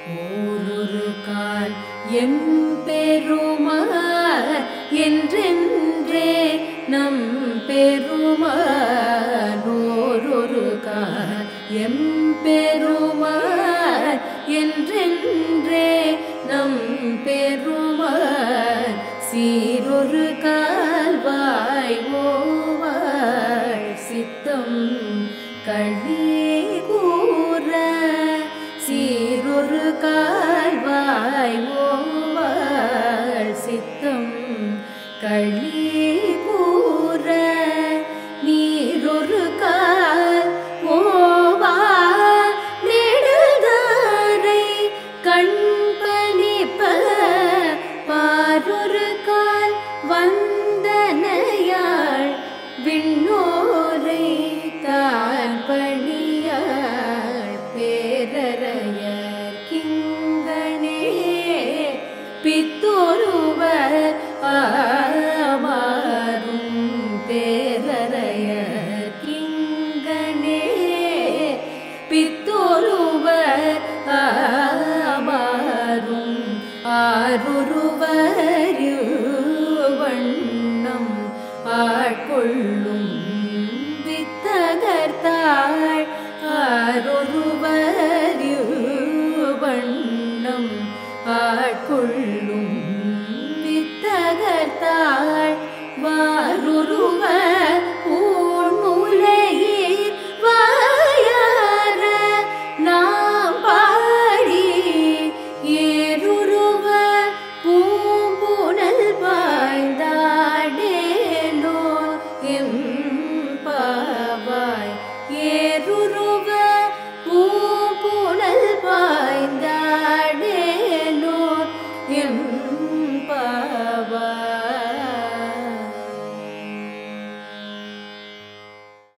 ஓரொரு கால் எம்பெருமான் என்றென்றே நம் பெருமான். ஓரொரு கால் எம்பெருமான் என்றென்றே நம் பெருமான். சீரொரு கால்வாய் ஓவாள் சித்தம் கழிகூற. சீரொரு கால்வாய் ஓவாள் சித்தம் கழிகூற. நீரொரு கால் ஓவா நெடுதாரை கண்பணிப்ப. பாரொரு கால் வந்தனையாள் விண்ணோரை தான் பணியாள். பேரறையர் கிங்கனே பித்தொருவர் ஆமாறும். பேரறையர் கிங்கனே பித்தொருவர் ஆமாறும். ஆருருவர் வண்ணம் ஆட்கொள்ளும் வித்தகர்த்தார்